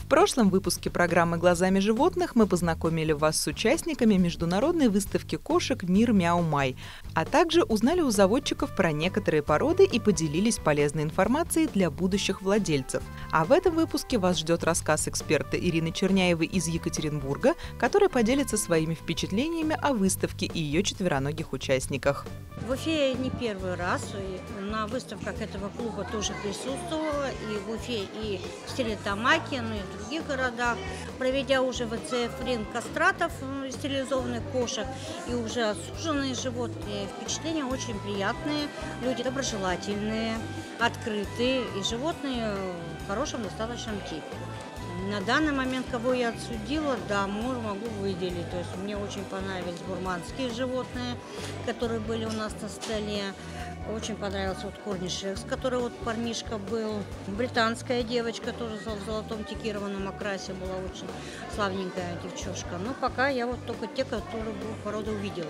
В прошлом выпуске программы «Глазами животных» мы познакомили вас с участниками международной выставки кошек «Мир Мяу Май», а также узнали у заводчиков про некоторые породы и поделились полезной информацией для будущих владельцев. А в этом выпуске вас ждет рассказ эксперта Ирины Черняевой из Екатеринбурга, которая поделится своими впечатлениями о выставке и ее четвероногих участниках. В Уфе я не первый раз, и на выставках этого клуба тоже присутствовала, и в Уфе, и в Стерлитамаке, ну и в других городах, проведя уже ВЦФ-ринг кастратов, стерилизованных кошек, и уже осуженные животные. Впечатления очень приятные, люди доброжелательные, открытые, и животные в хорошем достаточном типе. На данный момент, кого я отсудила, да, могу выделить. То есть мне очень понравились бурманские животные, которые были у нас на столе. Очень понравился корнишекс, который парнишка был. Британская девочка тоже в золотом текированном окрасе была, очень славненькая девчушка. Но пока я только те, которые породу увидела.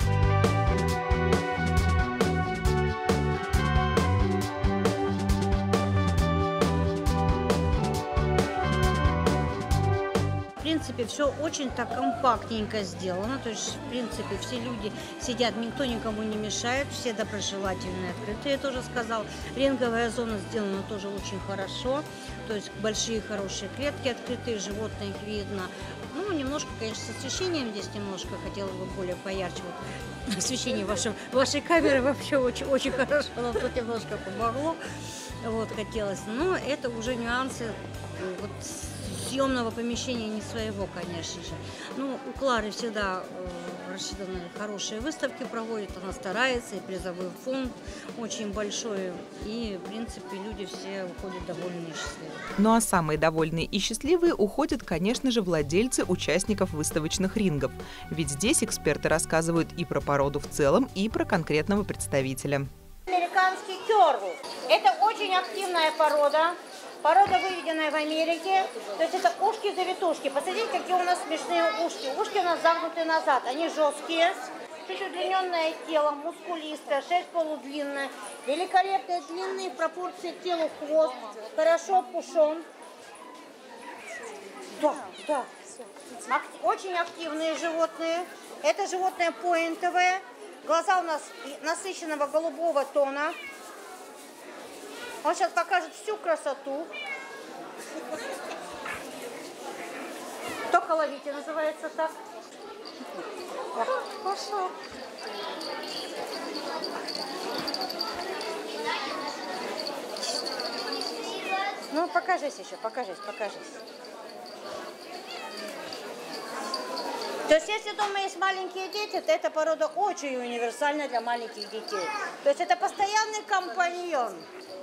В принципе, все очень так компактненько сделано, то есть, в принципе, все люди сидят, никто никому не мешает, все доброжелательные, открытые, я тоже сказал. Ринговая зона сделана тоже очень хорошо, то есть большие хорошие клетки открытые, животные их видно. Ну, немножко, конечно, с освещением здесь немножко, хотела бы более поярче. Вот освещение вашей камеры вообще очень хорошо, нам тут немножко помогло, хотелось. Но это уже нюансы, съемного помещения не своего, конечно же. Ну, у Клары всегда рассчитаны хорошие выставки проводит, она старается, и призовой фонд очень большой, и, в принципе, люди все уходят довольные и счастливые. Ну а самые довольные и счастливые уходят, конечно же, владельцы участников выставочных рингов. Ведь здесь эксперты рассказывают и про породу в целом, и про конкретного представителя. Американский керл. Это очень активная порода. Порода, выведенная в Америке, то есть это ушки-завитушки. Посмотрите, какие у нас смешные ушки. Ушки у нас загнуты назад, они жесткие, чуть удлиненное тело, мускулистое, шерсть полудлинная, великолепные длинные в пропорции к телу хвост, хорошо пушен. Да. Очень активные животные. Это животное поинтовое. Глаза у нас насыщенного голубого тона. Он сейчас покажет всю красоту. Только ловите, называется так. Пошел. Ну, покажись еще, покажись. То есть, если дома есть маленькие дети, то эта порода очень универсальна для маленьких детей. То есть, это постоянный компаньон.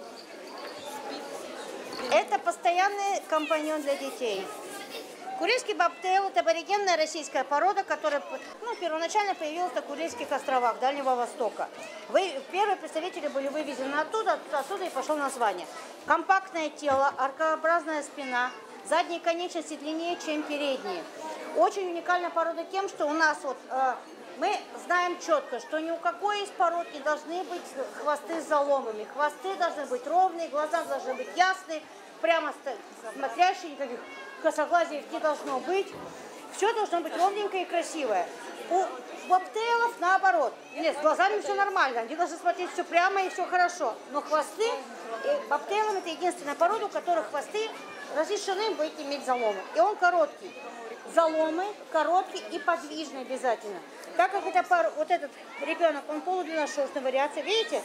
Это постоянный компаньон для детей. Курильский бобтейл – это аборигенная российская порода, которая первоначально появилась на Курильских островах Дальнего Востока. Первые представители были вывезены оттуда и пошло название. Компактное тело, аркообразная спина, задние конечности длиннее, чем передние. Очень уникальная порода тем, что у нас мы знаем четко, что ни у какой из пород не должны быть хвосты с заломами. Хвосты должны быть ровные, глаза должны быть ясные, прямо смотрящие, никаких косоглазий не должно быть. Все должно быть ровненькое и красивое. У бобтейлов наоборот. Нет, с глазами все нормально, они должны смотреть все прямо и все хорошо. Но хвосты, бобтейлам это единственная порода, у которых хвосты разрешены иметь заломы. И он короткий. Заломы короткие и подвижные обязательно. Так как этот ребенок, он полудлинношерстной вариации, видите?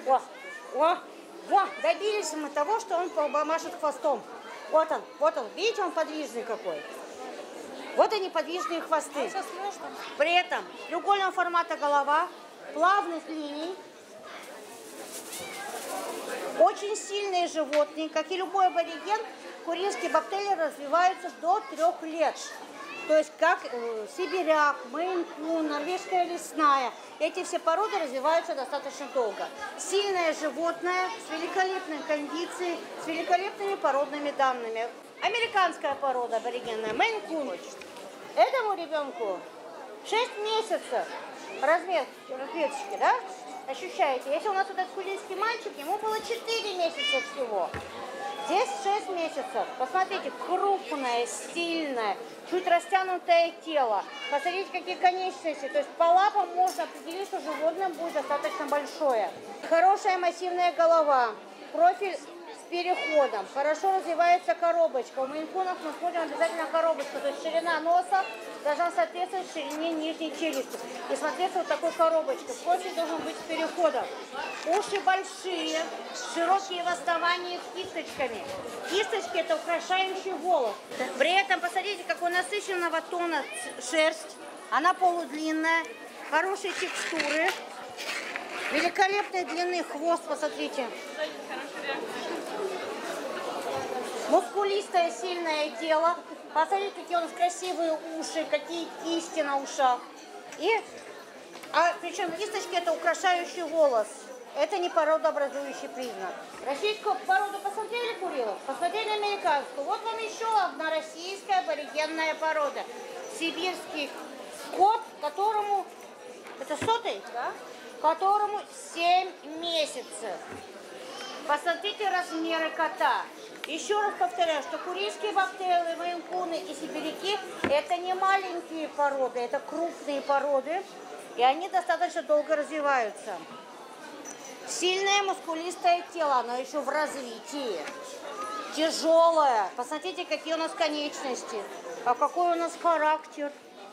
Добились мы того, что он машет хвостом. Вот он, видите, он подвижный какой. Вот они, подвижные хвосты. При этом треугольного формата голова, плавных линий, очень сильные животные, как и любой абориген, курильские бобтейли развиваются до 3 лет. То есть как сибиряк, мейн-кун, норвежская лесная. Эти все породы развиваются достаточно долго. Сильное животное с великолепной кондицией, с великолепными породными данными. Американская порода аборигенная, мейн-кун. Этому ребенку 6 месяцев размер веточки, да? Ощущаете? Если у нас этот курильский мальчик, ему было 4 месяца всего. Здесь 6 месяцев. Посмотрите, крупное, сильное, чуть растянутое тело. Посмотрите, какие конечности. То есть по лапам можно определить, что животное будет достаточно большое. Хорошая массивная голова, профиль с переходом. Хорошо развивается коробочка. У мейн-кунов мы смотрим обязательно коробочку. То есть ширина носа должна соответствовать ширине нижней челюсти. И смотреться вот такой коробочкой. Профиль должен быть с переходом. Уши большие, широкие в основании с кисточками. Кисточки – это украшающий волос. При этом посмотрите, какой насыщенного тона шерсть. Она полудлинная, хорошей текстуры. Великолепной длины хвост, посмотрите. Мускулистое, сильное тело. Посмотрите, какие у нас красивые уши, какие кисти на ушах. Причем кисточки – это украшающий волос. Это не породообразующий признак. Российскую породу посмотрели, Курилов? Посмотрели американскую. Вот вам еще одна российская аборигенная порода. Сибирский кот, которому... Это сотый? Да. Которому 7 месяцев. Посмотрите размеры кота. Еще раз повторяю, что курильские бобтейлы, мейн-куны и сибиряки – это не маленькие породы, это крупные породы, и они достаточно долго развиваются. Сильное мускулистое тело, оно еще в развитии. Тяжелое. Посмотрите, какие у нас конечности, а какой у нас характер.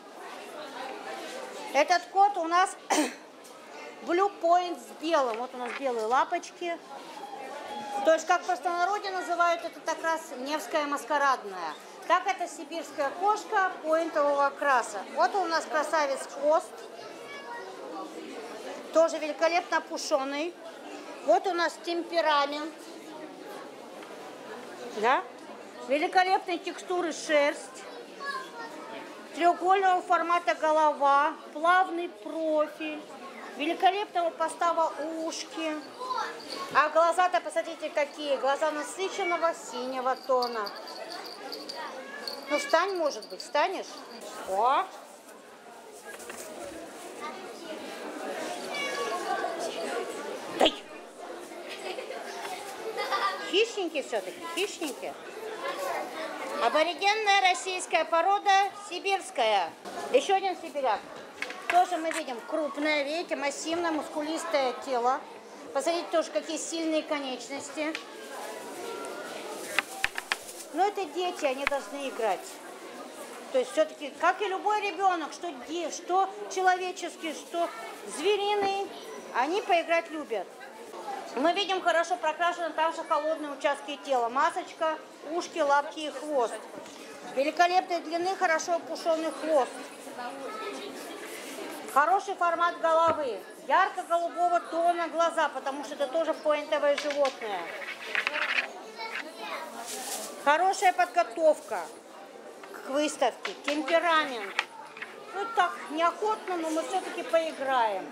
Этот кот у нас Blue Point с белым. Вот у нас белые лапочки. То есть, как в простонародье называют, это как раз невская маскарадная. Так это сибирская кошка поинтового окраса. Вот у нас красавец хвост. Тоже великолепно пушеный. Вот у нас темперамент. Да? Великолепной текстуры шерсть. Треугольного формата голова. Плавный профиль. Великолепного постава ушки. А глаза-то, посмотрите, какие. Глаза насыщенного синего тона. Ну, встань, может быть, встанешь? О! Дай! Хищники все-таки, хищники. Аборигенная российская порода сибирская. Еще один сибиряк. Тоже мы видим крупное, видите, массивное, мускулистое тело. Посмотрите тоже, какие сильные конечности. Но это дети, они должны играть. То есть все-таки, как и любой ребенок, что человеческий, что звериный, они поиграть любят. Мы видим хорошо прокрашены также холодные участки тела. Масочка, ушки, лапки и хвост. Великолепной длины, хорошо пушеный хвост. Хороший формат головы. Ярко-голубого тона глаза, потому что это тоже поинтовое животное. Хорошая подготовка к выставке. Темперамент. Ну так, неохотно, но мы все-таки поиграем.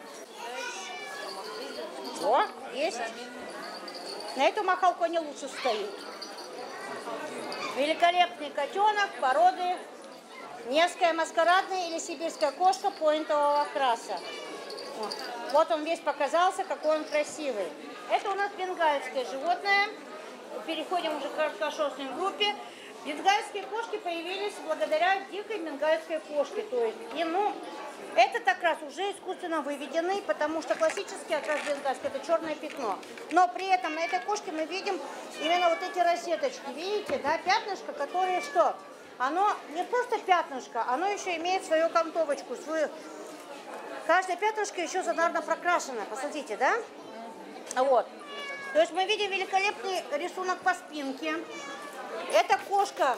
О, есть. На эту махалку они лучше встают. Великолепный котенок породы невская маскарадная или сибирская кошка поинтового окраса. Вот он весь показался, какой он красивый. Это у нас бенгальское животное. Переходим уже к короткошерстной группе. Бенгальские кошки появились благодаря дикой бенгальской кошке. То есть, этот окрас уже искусственно выведенный, потому что классический окрас бенгальский – это черное пятно. Но при этом на этой кошке мы видим именно вот эти розеточки. Видите, да, пятнышко, которое что? Оно не просто пятнышко, оно еще имеет свою окантовочку, свою... Каждое пятнышко еще зонарно прокрашено, посмотрите, да? Вот. То есть мы видим великолепный рисунок по спинке. Эта кошка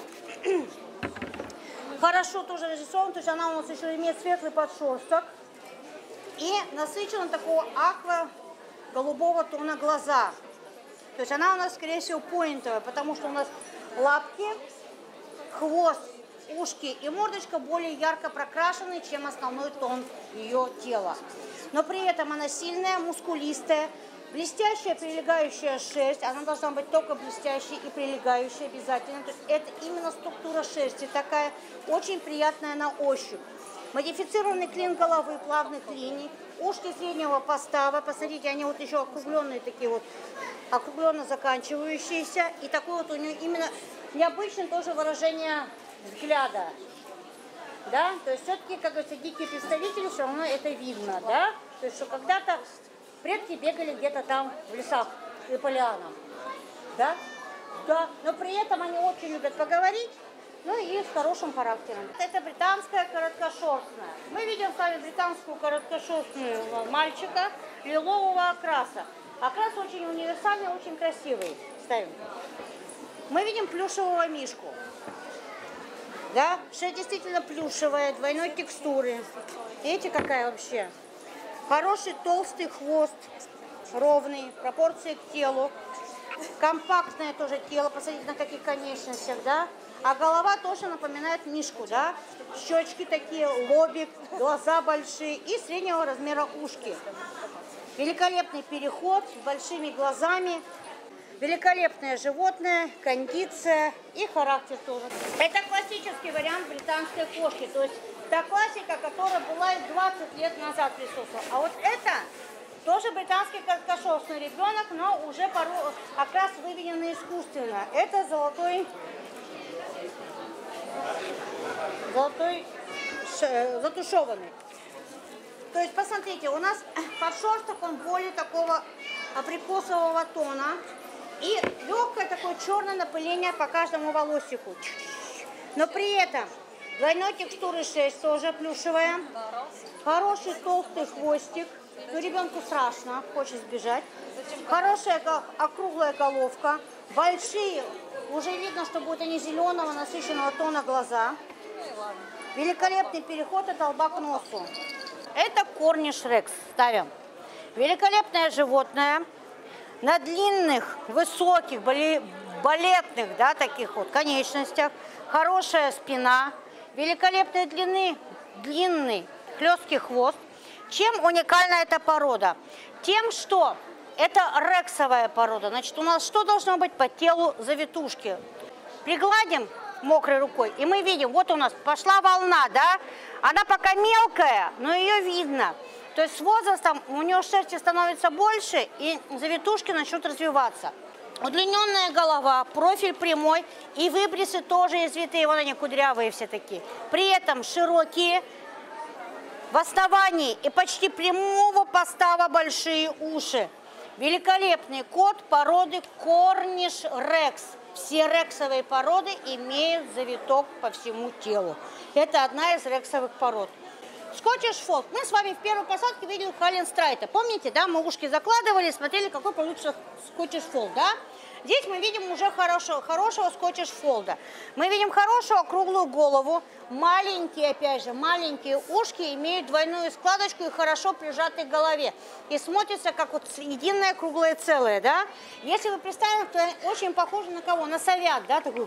хорошо тоже разрисована, то есть она у нас еще имеет светлый подшерсток. И насыщена такого аква-голубого тона глаза. То есть она у нас, скорее всего, поинтовая, потому что у нас лапки, хвост, ушки и мордочка более ярко прокрашены, чем основной тон ее тела. Но при этом она сильная, мускулистая, блестящая прилегающая шерсть. Она должна быть только блестящей и прилегающей обязательно. То есть это именно структура шерсти такая, очень приятная на ощупь. Модифицированный клин головы, плавных линий. Ушки среднего постава. Посмотрите, они вот еще округленные такие вот, округленно заканчивающиеся. И такое вот у нее именно необычное тоже выражение взгляда. Да? То есть все-таки, как говорится, дикие представители, все равно это видно. Да? То есть, что когда-то предки бегали где-то там в лесах и полянах. Да? Да. Но при этом они очень любят поговорить. Ну и с хорошим характером. Это британская короткошерстная. Мы видим с вами британскую короткошерстную мальчика лилового окраса. Окрас очень универсальный, очень красивый. Ставим. Мы видим плюшевого мишку. Да, шерсть действительно плюшевая, двойной текстуры. Видите, какая вообще? Хороший толстый хвост, ровный, пропорции к телу. Компактное тоже тело, посмотрите, на каких конечностях, да? А голова тоже напоминает мишку, да? Щечки такие, лобик, глаза большие и среднего размера ушки. Великолепный переход с большими глазами. Великолепное животное, кондиция и характер тоже. Это классический вариант британской кошки. То есть та классика, которая была и 20 лет назад присутствовала. А вот это тоже британский короткошерстный ребенок, но уже окрас выведенный искусственно. Это затушеванный. То есть, посмотрите, у нас подшерсток, он более такого абрикосового тона. И легкое такое черное напыление по каждому волосику. Но при этом двойной текстуры шерсть тоже плюшевая. Хороший толстый хвостик. Но ребенку страшно, хочет сбежать. Хорошая округлая головка. Большие, уже видно, что будут они зеленого насыщенного тона глаза. Великолепный переход от лба к носу. Это корниш рекс. Ставим. Великолепное животное. На длинных, высоких, балетных, да, таких вот конечностях. Хорошая спина. Великолепной длины, длинный, хлесткий хвост. Чем уникальна эта порода? Тем, что это рексовая порода. Значит, у нас что должно быть по телу завитушки? Пригладим мокрой рукой, и мы видим, вот у нас пошла волна, да? Она пока мелкая, но ее видно. То есть с возрастом у нее шерсти становится больше, и завитушки начнут развиваться. Удлиненная голова, профиль прямой, и выбрисы тоже извитые, вот они кудрявые все такие. При этом широкие, в основании и почти прямого постава большие уши. Великолепный кот породы корниш рекс. Все рексовые породы имеют завиток по всему телу. Это одна из рексовых пород. Скотиш фолд. Мы с вами в первой посадке видели Халленстрайта. Помните, да? Мы ушки закладывали, смотрели, какой получится скотиш фолд, да? Здесь мы видим уже хорошего скотиш фолда. Мы видим хорошую округлую голову. Маленькие, опять же, маленькие ушки имеют двойную складочку и хорошо прижаты к голове. И смотрится как вот единое круглое целое, да? Если вы представите, то очень похоже на кого? На совят, да? Такой,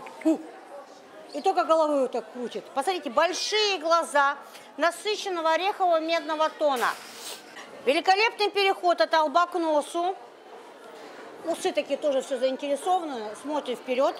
и только головой вот так крутит. Посмотрите, большие глаза насыщенного орехового медного тона. Великолепный переход от лба к носу. Усы такие тоже все заинтересованы, смотрят вперед.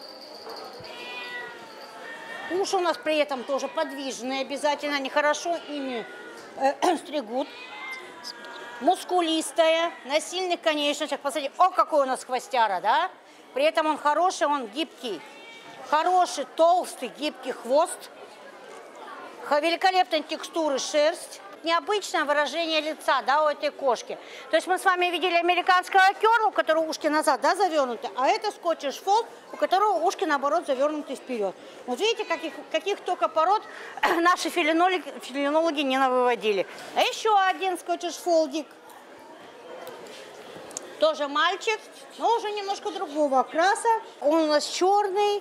Уши у нас при этом тоже подвижные, обязательно, они хорошо ими стригут. Мускулистая, на сильных конечностях. Посмотрите, о, какой у нас хвостяра, да? При этом он хороший, он гибкий. Хороший, толстый, гибкий хвост. Великолепной текстуры шерсть. Необычное выражение лица, да, у этой кошки. То есть мы с вами видели американского керла, у которого ушки назад, да, завернуты, а это скотиш фолд, у которого ушки, наоборот, завернуты вперед. Вот видите, каких только пород наши филинологи не навыводили. А еще один скотиш фолдик. Тоже мальчик, но уже немножко другого окраса. Он у нас черный,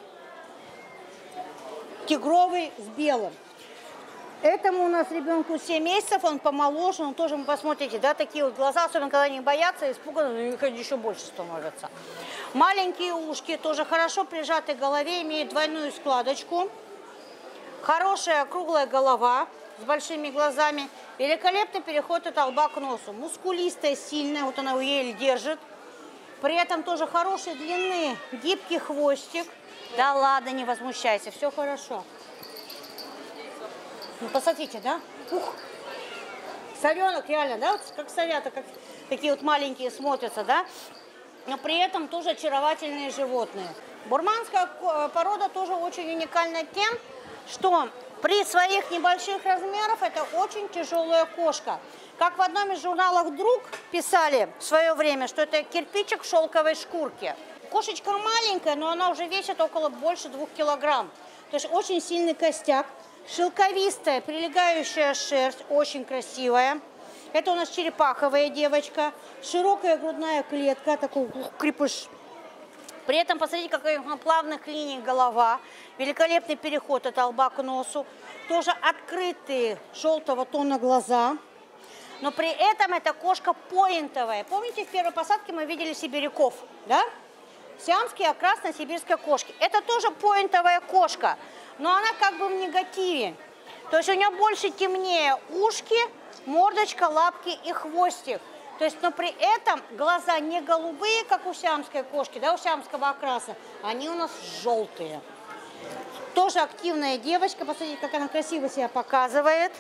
тигровый с белым. Этому у нас ребенку 7 месяцев, он помоложе, он тоже, вы посмотрите, да, такие вот глаза, особенно когда они боятся, испуганы, их еще больше становятся. Маленькие ушки, тоже хорошо прижаты к голове, имеют двойную складочку. Хорошая круглая голова с большими глазами. Великолепный переход от лба к носу. Мускулистая, сильная, вот она еле держит. При этом тоже хорошей длины, гибкий хвостик. Да ладно, не возмущайся, все хорошо. Ну, посмотрите, да? Ух! Совенок реально, да? Вот как совята, как такие вот маленькие смотрятся, да? Но при этом тоже очаровательные животные. Бурманская порода тоже очень уникальна тем, что при своих небольших размерах это очень тяжелая кошка. Как в одном из журналов «Друг» писали в свое время, что это кирпичик в шелковой шкурке. Кошечка маленькая, но она уже весит около больше 2 килограмм. То есть очень сильный костяк. Шелковистая, прилегающая шерсть, очень красивая. Это у нас черепаховая девочка. Широкая грудная клетка, такой крепыш. При этом, посмотрите, какая плавных линий голова. Великолепный переход от лба к носу. Тоже открытые желтого тона глаза. Но при этом эта кошка поинтовая. Помните, в первой посадке мы видели сибиряков, да? Сиамский окрас на сибирской кошке. Это тоже поинтовая кошка, но она как бы в негативе. То есть у нее больше темнее ушки, мордочка, лапки и хвостик. То есть, но при этом глаза не голубые, как у сиамской кошки, да, у сиамского окраса, они у нас желтые. Тоже активная девочка, посмотрите, как она красиво себя показывает.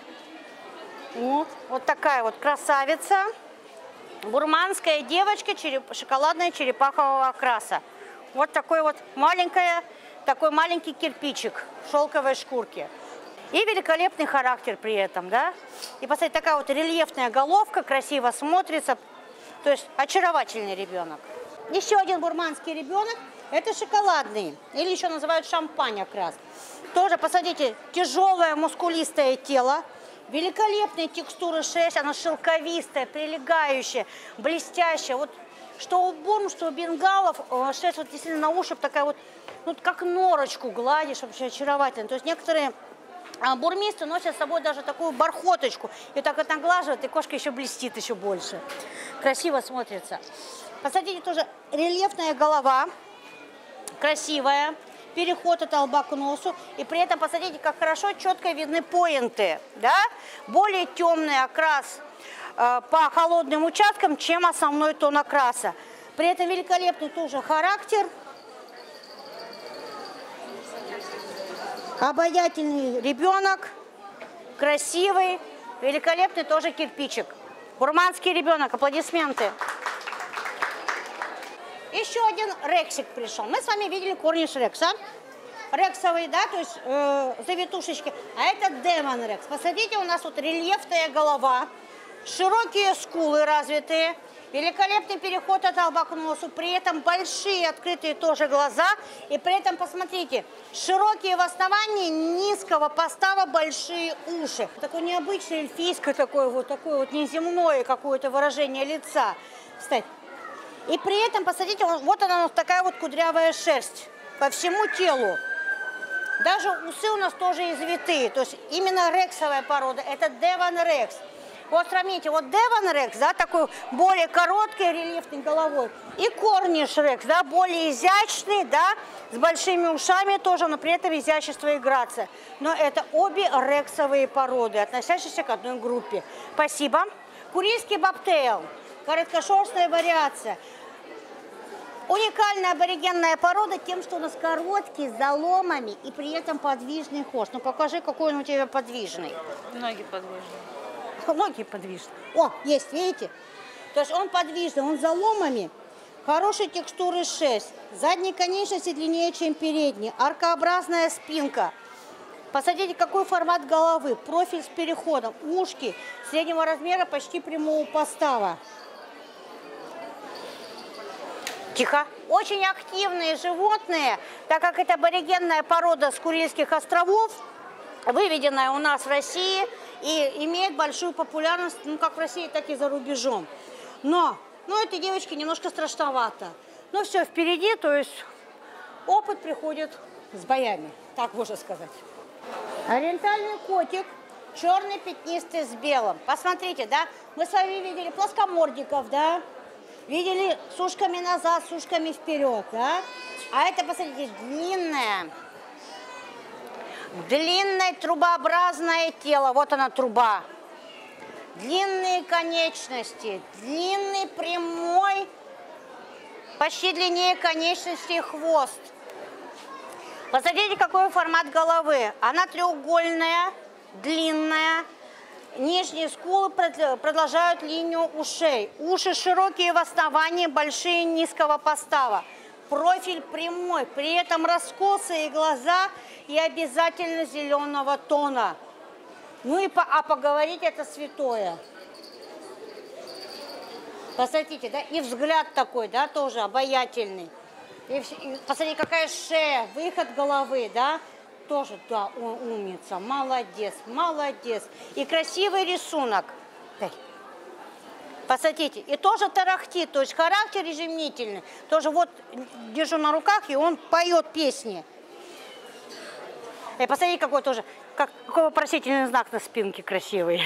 Вот такая вот красавица. Бурманская девочка, шоколадная черепахового окраса. Вот такой вот такой маленький кирпичик в шелковой шкурке. И великолепный характер при этом, да. И посмотрите, такая вот рельефная головка, красиво смотрится. То есть очаровательный ребенок. Еще один бурманский ребенок, это шоколадный, или еще называют шампань окрас. Тоже, посмотрите, тяжелое мускулистое тело. Великолепной текстуры шерсть, она шелковистая, прилегающая, блестящая. Вот что у бурм, что у бенгалов, шерсть вот действительно на ощупь такая вот, ну, как норочку гладишь, вообще очаровательно. То есть некоторые бурмисты носят с собой даже такую бархоточку. И так вот наглаживают, и кошка еще блестит еще больше. Красиво смотрится. Посмотрите, тоже рельефная голова, красивая. Переход от лба к носу. И при этом, посмотрите, как хорошо, четко видны поинты. Да? Более темный окрас по холодным участкам, чем основной тон окраса. При этом великолепный тоже характер. Обаятельный ребенок. Красивый. Великолепный тоже кирпичик. Бурманский ребенок. Аплодисменты. Еще один рексик пришел. Мы с вами видели корниш рекса. Рексовый, да, то есть завитушечки. А это демон рекс. Посмотрите, у нас вот рельефная голова, широкие скулы развитые, великолепный переход от лба к носу, при этом большие открытые тоже глаза. И при этом, посмотрите, широкие в основании, низкого постава большие уши. Такое необычное эльфийское, такое вот неземное какое-то выражение лица. Кстати. И при этом, посмотрите, вот она такая вот кудрявая шерсть по всему телу. Даже усы у нас тоже извитые. То есть именно рексовая порода. Это Девон Рекс. Вот сравните, вот Девон Рекс, да, такой более короткий, рельефной головой. И корниш Рекс, да, более изящный, да, с большими ушами тоже, но при этом изящество и грация. Но это обе рексовые породы, относящиеся к одной группе. Спасибо. Курильский бобтейл. Короткошерстная вариация. Уникальная аборигенная порода тем, что у нас короткий, с заломами и при этом подвижный хвост. Ну покажи, какой он у тебя подвижный. Ноги подвижные. Ноги подвижные. О, есть, видите? То есть он подвижный, он с заломами. Хорошей текстуры шерсть. Задние конечности длиннее, чем передние. Аркообразная спинка. Посмотрите, какой формат головы. Профиль с переходом. Ушки среднего размера, почти прямого постава. Тихо. Очень активные животные, так как это аборигенная порода с Курильских островов, выведенная у нас в России и имеет большую популярность, ну, как в России, так и за рубежом. Но этой девочке немножко страшновато. Но все впереди, то есть опыт приходит с боями, так можно сказать. Ориентальный котик, черный, пятнистый, с белым. Посмотрите, да, мы с вами видели плоскомордиков, да, видели с ушками назад, с ушками вперед, да. А это, посмотрите, длинное трубообразное тело, вот она труба. Длинные конечности, длинный, прямой, почти длиннее конечности хвост. Посмотрите, какой формат головы. Она треугольная, длинная. Нижние скулы продолжают линию ушей. Уши широкие в основании, большие низкого постава. Профиль прямой, при этом раскосые глаза и обязательно зеленого тона. Ну и поговорить это святое. Посмотрите, да, и взгляд такой, да, тоже обаятельный. И посмотрите, какая шея, выход головы, да. Тоже, да, умница, молодец, молодец. И красивый рисунок. Посмотрите, и тоже тарахтит, то есть характер изумительный. Тоже вот держу на руках, и он поет песни. И посмотрите, какой тоже, какой вопросительный знак на спинке красивый.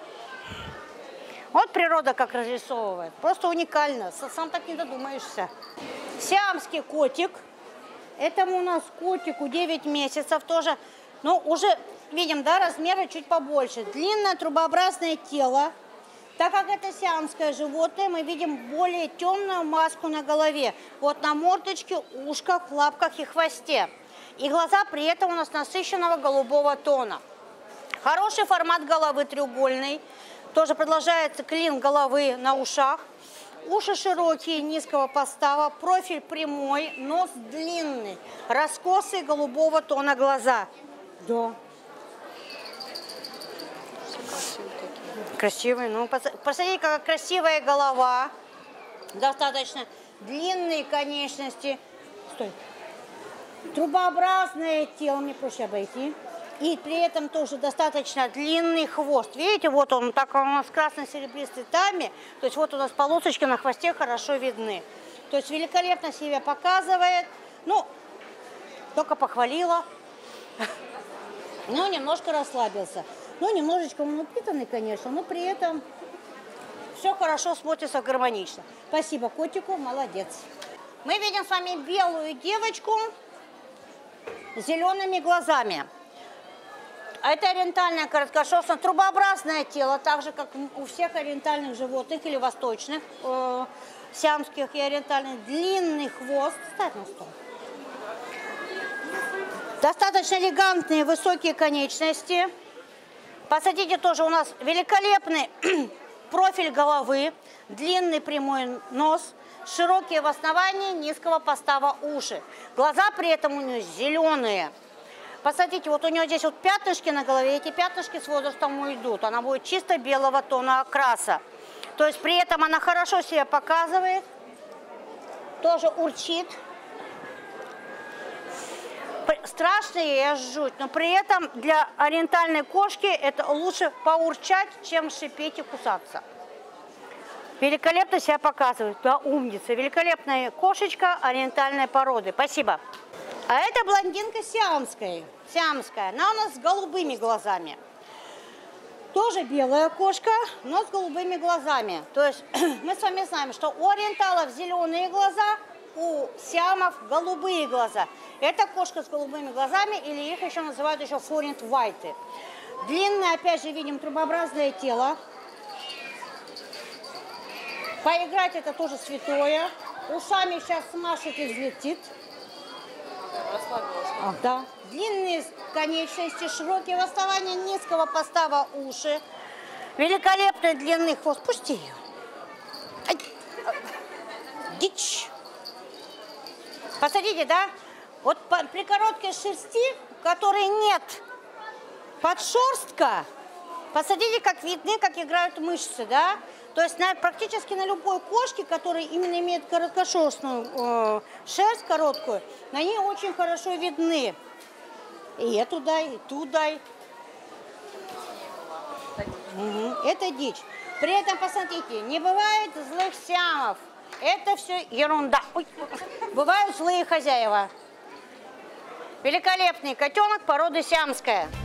Вот природа как разрисовывает. Просто уникально, сам так не додумаешься. Сиамский котик. Этому у нас котику 9 месяцев тоже. Ну, уже видим, да, размеры чуть побольше. Длинное трубообразное тело. Так как это сиамское животное, мы видим более темную маску на голове. Вот на мордочке, ушках, лапках и хвосте. И глаза при этом у нас насыщенного голубого тона. Хороший формат головы треугольный. Тоже продолжается клин головы на ушах. Уши широкие, низкого постава, профиль прямой, нос длинный, раскосые голубого тона глаза. Да. Красивый, ну, посмотрите, какая красивая голова, достаточно длинные конечности. Стой. Трубообразное тело, мне проще обойти. И при этом тоже достаточно длинный хвост. Видите, вот он, так у нас красно-серебристый тами. То есть вот у нас полосочки на хвосте хорошо видны. То есть великолепно себя показывает. Ну, только похвалила. Ну, немножко расслабился. Ну, немножечко он упитанный, конечно, но при этом все хорошо смотрится гармонично. Спасибо котику, молодец. Мы видим с вами белую девочку с зелеными глазами. А это ориентальное короткошерстное трубообразное тело, так же, как у всех ориентальных животных или восточных, сиамских и ориентальных. Длинный хвост. Ставь на стол. Достаточно элегантные высокие конечности. Посмотрите, тоже у нас великолепный профиль головы, длинный прямой нос, широкие в основании, низкого постава уши. Глаза при этом у нее зеленые. Посмотрите, вот у нее здесь вот пятнышки на голове, эти пятнышки с возрастом уйдут. Она будет чисто белого тона окраса. То есть при этом она хорошо себя показывает, тоже урчит. Страшно ей жуть, но при этом для ориентальной кошки это лучше поурчать, чем шипеть и кусаться. Великолепно себя показывает. Да, умница. Великолепная кошечка ориентальной породы. Спасибо. А это блондинка сиамская. Она у нас с голубыми глазами. Тоже белая кошка, но с голубыми глазами. То есть мы с вами знаем, что у ориенталов зеленые глаза, у сиамов голубые глаза. Это кошка с голубыми глазами, или их еще называют еще форинт вайты. Длинное, опять же, видим трубообразное тело. Поиграть это тоже святое. Ушами сейчас смашет и взлетит. Да. Длинные конечности, широкие в основании, низкого постава уши. Великолепный длинный хвост. Пусти ее. Ай. Дичь. Посмотрите, да? Вот при короткой шерсти, которой нет подшерстка, посмотрите, как видны, как играют мышцы, да? То есть практически на любой кошке, которая именно имеет короткошерстную шерсть короткую, на ней очень хорошо видны. И эту дай, и ту дай. Угу. Это дичь. При этом, посмотрите, не бывает злых сиамов. Это все ерунда. Ой. Бывают злые хозяева. Великолепный котенок породы сиамская.